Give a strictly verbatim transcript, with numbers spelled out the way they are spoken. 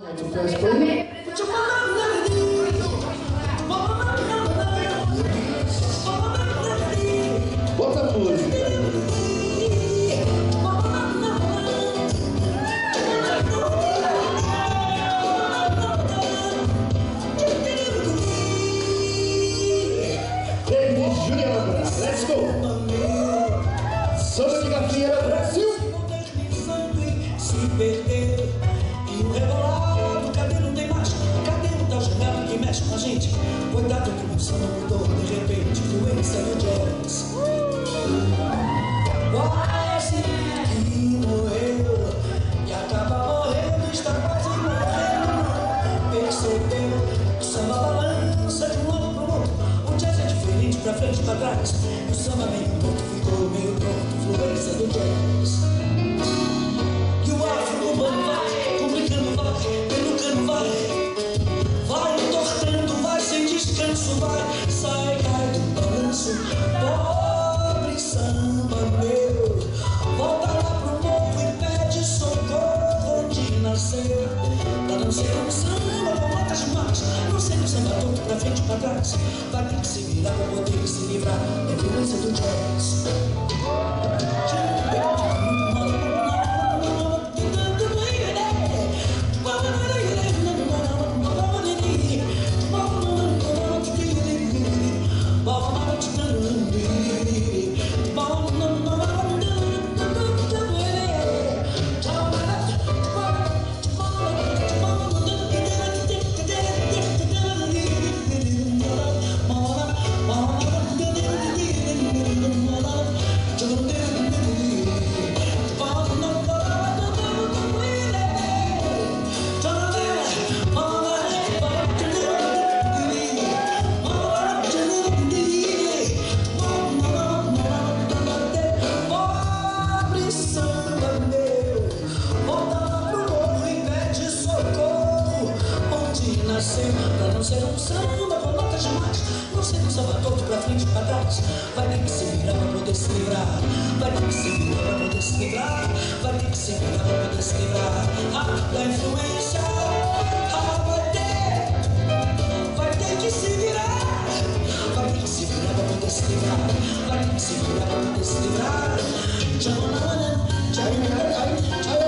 Bota a música. Juliana, let's go. Samba de Gafieira, Brasil. Se perdeu e o rebolado, cadê não tem mais? Cadê o tal jogado que mexe com a gente? Coitado que não samba mudou de repente, doença do jazz. Quase que morreu e acaba morrendo, está quase morrendo. Percebeu, o samba balança de um lado pro outro. O jazz é diferente, pra frente e pra trás. O samba meio tonto ficou meio pronto, influência do jazz. E o afro-cubano vai, complicando vai, pelucando vai, vai entortando, vai sem descanso, vai, sai, cai do balanço. Pobre samba meu, volta lá pro morro e pede socorro onde nasceu. Pra não ser um samba com notas demais, não ser um samba tonto pra frente e pra trás. Vai ter que se virar pra poder se livrar da influência do jazz. Pra não ser um samba com notas demais, não ser um samba todo pra frente e pra trás. Vai ter que se virar pra poder se livrar, vai ter que se virar pra poder se livrar, vai ter que se virar pra poder se livrar ah, da influência. Ah, vai ter, vai ter que se virar, vai ter que se virar pra poder se livrar, vai ter que se virar pra poder se livrar. Tchau, tchau, tchau.